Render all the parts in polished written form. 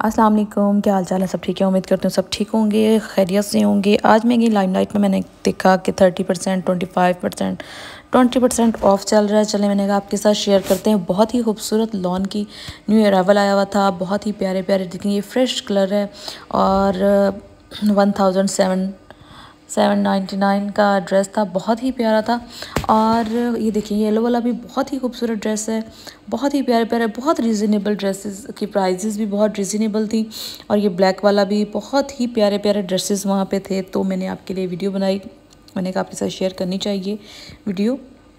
अस्सलाम वालेकुम, क्या हाल चाल है? सब ठीक है? उम्मीद करती हूँ सब ठीक होंगे, खैरियत से होंगे। आज मैं ये लाइमलाइट में मैंने देखा कि 30%, 25%, 20% ऑफ चल रहा है। चले मैंने कहा आपके साथ शेयर करते हैं। बहुत ही खूबसूरत लॉन की न्यू अराइवल आया हुआ था। बहुत ही प्यारे प्यारे, देखें ये फ्रेश कलर है और 1799 का ड्रेस था। बहुत ही प्यारा था। और ये देखिए येलो वाला भी बहुत ही खूबसूरत ड्रेस है। बहुत ही प्यारे प्यारे, बहुत रीज़नेबल ड्रेसेस की प्राइजेस भी बहुत रीज़नेबल थी। और ये ब्लैक वाला भी बहुत ही प्यारे प्यारे ड्रेसेस वहाँ पे थे। तो मैंने आपके लिए वीडियो बनाई, मैंने कहा आपके साथ शेयर करनी चाहिए वीडियो।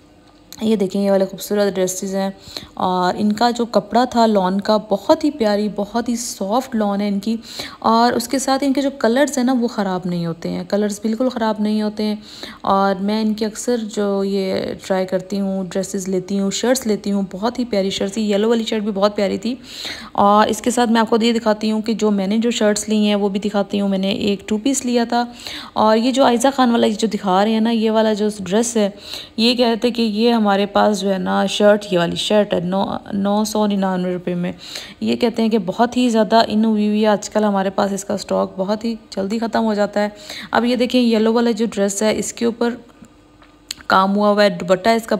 ये देखें ये वाले खूबसूरत ड्रेसेस हैं और इनका जो कपड़ा था लॉन का बहुत ही प्यारी, बहुत ही सॉफ्ट लॉन है इनकी। और उसके साथ इनके जो कलर्स हैं ना वो ख़राब नहीं होते हैं, कलर्स बिल्कुल ख़राब नहीं होते हैं। और मैं इनकी अक्सर जो ये ट्राई करती हूँ, ड्रेसेस लेती हूँ, शर्ट्स लेती हूँ। बहुत ही प्यारी शर्ट्स थी, येलो वाली शर्ट भी बहुत प्यारी थी। और इसके साथ मैं आपको ये दिखाती हूँ कि जो मैंने जो शर्ट्स ली हैं वो भी दिखाती हूँ। मैंने एक 2 पीस लिया था। और ये जो आयज़ा खान वाला जो दिखा रहे हैं ना, ये वाला जो ड्रेस है, ये कहते हैं कि ये हमारे पास जो है ना शर्ट, ये वाली शर्ट है 999 रुपये में। ये कहते हैं कि बहुत ही ज़्यादा इन हुई हुई है आजकल, हमारे पास इसका स्टॉक बहुत ही जल्दी ख़त्म हो जाता है। अब ये देखें येलो वाला जो ड्रेस है इसके ऊपर काम हुआ हुआ है। दुपट्टा इसका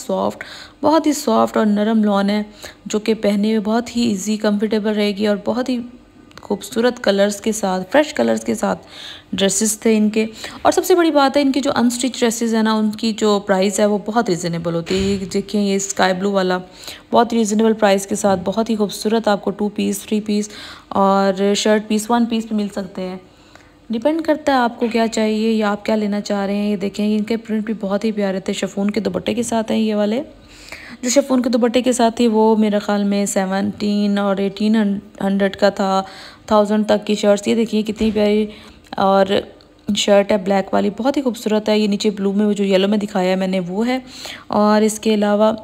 बहुत ही सॉफ्ट और नरम लॉन है, जो कि पहने में बहुत ही इजी कंफर्टेबल रहेगी। और बहुत ही खूबसूरत कलर्स के साथ, फ्रेश कलर्स के साथ ड्रेसेस थे इनके। और सबसे बड़ी बात है इनकी जो अनस्टिच ड्रेसेस है ना, उनकी जो प्राइस है वो बहुत रीज़नेबल होती है। ये देखिए ये स्काई ब्लू वाला बहुत रीज़नेबल प्राइस के साथ बहुत ही खूबसूरत आपको 2 पीस, 3 पीस और शर्ट पीस 1 पीस पे मिल सकते हैं। डिपेंड करता है आपको क्या चाहिए या आप क्या लेना चाह रहे हैं। ये देखें इनके प्रिंट भी बहुत ही प्यारे थे। शिफॉन के दुपट्टे के साथ हैं ये वाले। जो शिफॉन के दुपट्टे के साथ थी वो मेरे ख़्याल में 17 और 1800 का था, 1000 तक की शर्ट्स। ये देखिए कितनी प्यारी और शर्ट है ब्लैक वाली, बहुत ही खूबसूरत है। ये नीचे ब्लू में वो जो येलो में दिखाया है मैंने वो है। और इसके अलावा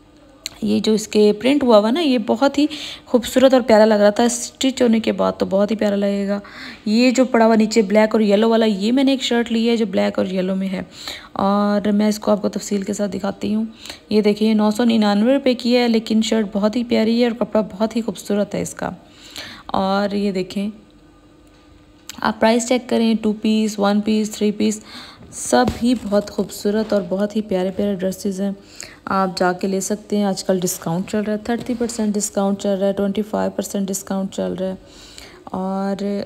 ये जो इसके प्रिंट हुआ हुआ ना, ये बहुत ही खूबसूरत और प्यारा लग रहा था। स्टिच होने के बाद तो बहुत ही प्यारा लगेगा। ये जो पड़ा हुआ नीचे ब्लैक और येलो वाला, ये मैंने एक शर्ट ली है जो ब्लैक और येलो में है। और मैं इसको आपको तफसील के साथ दिखाती हूँ। ये देखिए 999 रुपये की है, लेकिन शर्ट बहुत ही प्यारी है और कपड़ा बहुत ही खूबसूरत है इसका। और ये देखें आप प्राइस चेक करें, 2 पीस, 1 पीस, 3 पीस, सब ही बहुत खूबसूरत और बहुत ही प्यारे प्यारे ड्रेसेस हैं। आप जाके ले सकते हैं। आजकल डिस्काउंट चल रहा है, 30% डिस्काउंट चल रहा है, 25% डिस्काउंट चल रहा है। और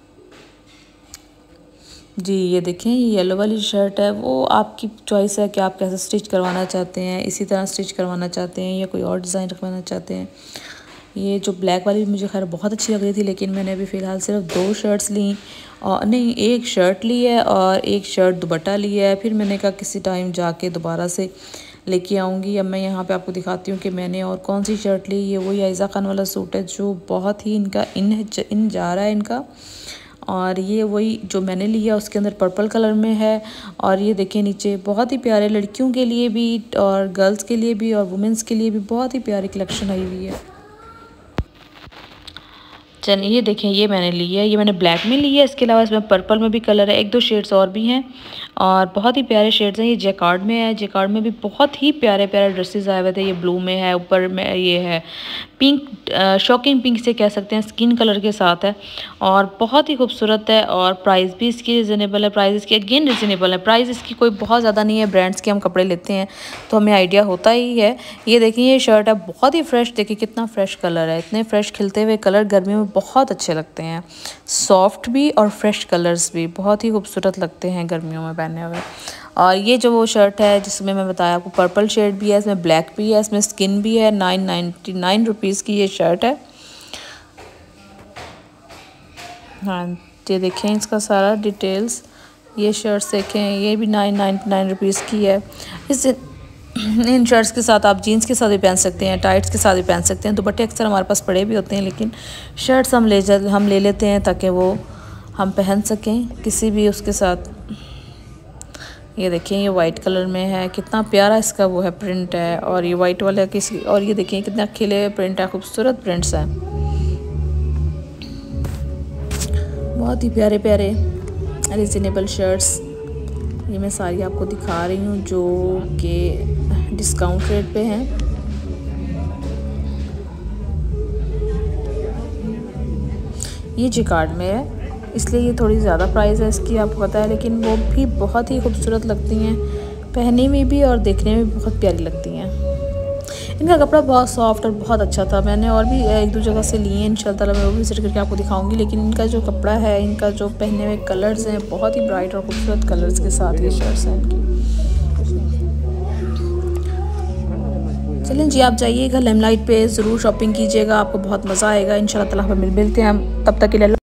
जी ये देखें ये येलो वाली शर्ट है, वो आपकी चॉइस है कि आप कैसे स्टिच करवाना चाहते हैं, इसी तरह स्टिच करवाना चाहते हैं या कोई और डिज़ाइन रखवाना चाहते हैं। ये जो ब्लैक वाली मुझे खैर बहुत अच्छी लग रही थी, लेकिन मैंने अभी फ़िलहाल सिर्फ 2 शर्ट्स ली और नहीं, एक शर्ट ली है और एक शर्ट दुपट्टा लिया है। फिर मैंने कहा किसी टाइम जाके दोबारा से लेके आऊँगी। अब मैं यहाँ पे आपको दिखाती हूँ कि मैंने और कौन सी शर्ट ली। ये वही आयज़ा खान वाला सूट है जो बहुत ही इनका इन जा रहा है इनका। और ये वही जो मैंने लिया उसके अंदर पर्पल कलर में है। और ये देखिए नीचे बहुत ही प्यारे, लड़कियों के लिए भी और गर्ल्स के लिए भी और वुमेंस के लिए भी बहुत ही प्यारी कलेक्शन आई हुई है। चलिए ये देखें ये मैंने ली है, ये मैंने ब्लैक में ली है। इसके अलावा इसमें पर्पल में भी कलर है, 1-2 शेड्स और भी हैं और बहुत ही प्यारे शेड्स हैं। ये जैकार्ड में है, जैकार्ड में भी बहुत ही प्यारे प्यारे ड्रेसेस आए हुए थे। ये ब्लू में है, ऊपर में ये है पिंक, शॉकिंग पिंक से कह सकते हैं, स्किन कलर के साथ है और बहुत ही खूबसूरत है। और प्राइस भी इसकी रिजनेबल है, प्राइस इसकी अगेन रिजनेबल है। प्राइस इसकी कोई बहुत ज़्यादा नहीं है, ब्रांड्स के हम कपड़े लेते हैं तो हमें आइडिया होता ही है। ये देखिए ये शर्ट है बहुत ही फ्रेश, देखिए कितना फ्रेश कलर है। इतने फ्रेश खिलते हुए कलर गर्मियों में बहुत अच्छे लगते हैं, सॉफ्ट भी और फ्रेश कलर्स भी बहुत ही खूबसूरत लगते हैं गर्मियों में पहने हुए। और ये जो वो शर्ट है जिसमें मैं बताया आपको पर्पल शेड भी है, इसमें ब्लैक भी है, इसमें स्किन भी है। 999 रुपीज़ की ये शर्ट है। हाँ ये देखें इसका सारा डिटेल्स, ये शर्ट्स देखें, ये भी 999 रुपीज़ की है। इस इन शर्ट्स के साथ आप जीन्स के साथ भी पहन सकते हैं, टाइट्स के साथ भी पहन सकते हैं। दुपट्टे अक्सर हमारे पास पड़े भी होते हैं, लेकिन शर्ट्स हम ले लेते हैं ताकि वो हम पहन सकें किसी भी उसके साथ। ये देखिए ये वाइट कलर में है, कितना प्यारा इसका वो है प्रिंट है। और ये वाइट वाला किसी, और ये देखिए कितना खिले हुए प्रिंट है, खूबसूरत प्रिंट्स हैं, बहुत ही प्यारे प्यारे रिजनेबल शर्ट्स। ये मैं सारी आपको दिखा रही हूँ जो कि डिस्काउंट रेट पे हैं। ये जिकार्ड में है, इसलिए ये थोड़ी ज़्यादा प्राइस है इसकी, आपको पता है, लेकिन वो भी बहुत ही खूबसूरत लगती हैं पहनने में भी और देखने में भी बहुत प्यारी लगती हैं। इनका कपड़ा बहुत सॉफ्ट और बहुत अच्छा था। मैंने और भी एक दो जगह से लिए हैं, इंशाल्लाह मैं वो भी विजिट करके आपको दिखाऊंगी। लेकिन इनका जो कपड़ा है, इनका जो पहनने में कलर्स हैं, बहुत ही ब्राइट और खूबसूरत कलर्स के साथ ये शर्ट्स हैं इनकी। चलें जी, आप जाइएगा लाइमलाइट पे, ज़रूर शॉपिंग कीजिएगा, आपको बहुत मज़ा आएगा इंशाल्लाह ताला। मिलते हैं हम, तब तक के लिए